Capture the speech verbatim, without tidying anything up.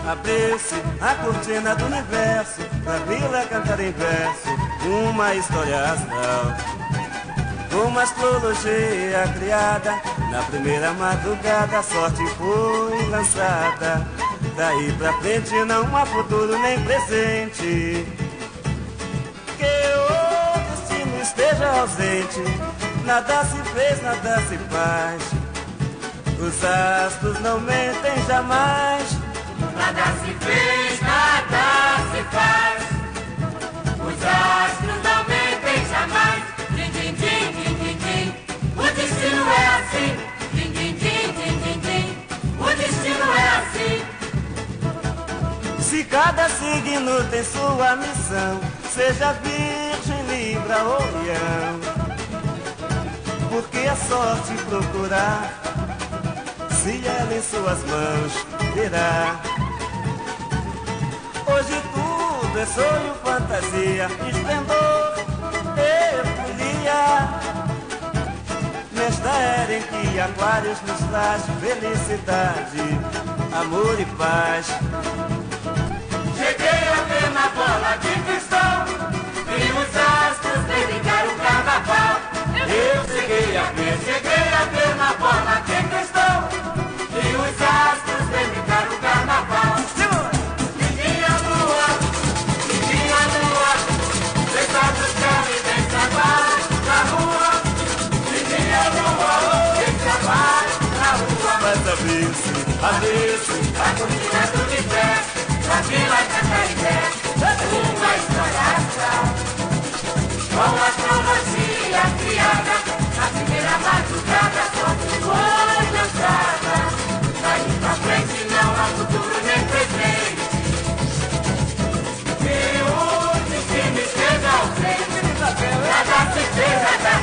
Abriu-se a cortina do universo, pra vila cantar em verso uma história astral. Uma astrologia criada, na primeira madrugada a sorte foi lançada. Daí pra frente não há futuro nem presente, que o destino esteja ausente. Nada se fez, nada se faz, os astros não mentem jamais. Nada se fez, nada se faz, os astros não mentem jamais. Din, din, din, din, din, din. O destino é assim. Din, din, din, din, din, din. O destino é assim. Se cada signo tem sua missão, seja Virgem, Libra ou Leão, porque a sorte procurar, se ela em suas mãos virá. Hoje tudo é sonho, fantasia, esplendor e folia, nesta era em que Aquários nos traz felicidade, amor e paz. Cheguei a ver na bola de cristal e os astros dedicaram o carnaval. Eu cheguei a ver, cheguei a ver na bola de cristal e os astros dedicaram o carnaval. E tinha lua, e tinha lua, deitados cama e vem trabalho na rua. E tinha lua, vem trabalho na rua. Mas abriu-se, abriu-se a cortina do universo, pra vila Cantarité, uma história astral. Com astrologia criada, na primeira madrugada, sorte foi lançada. Daí pra frente não há futuro nem presente, que o destino esteja ausente. Nada se fez, nada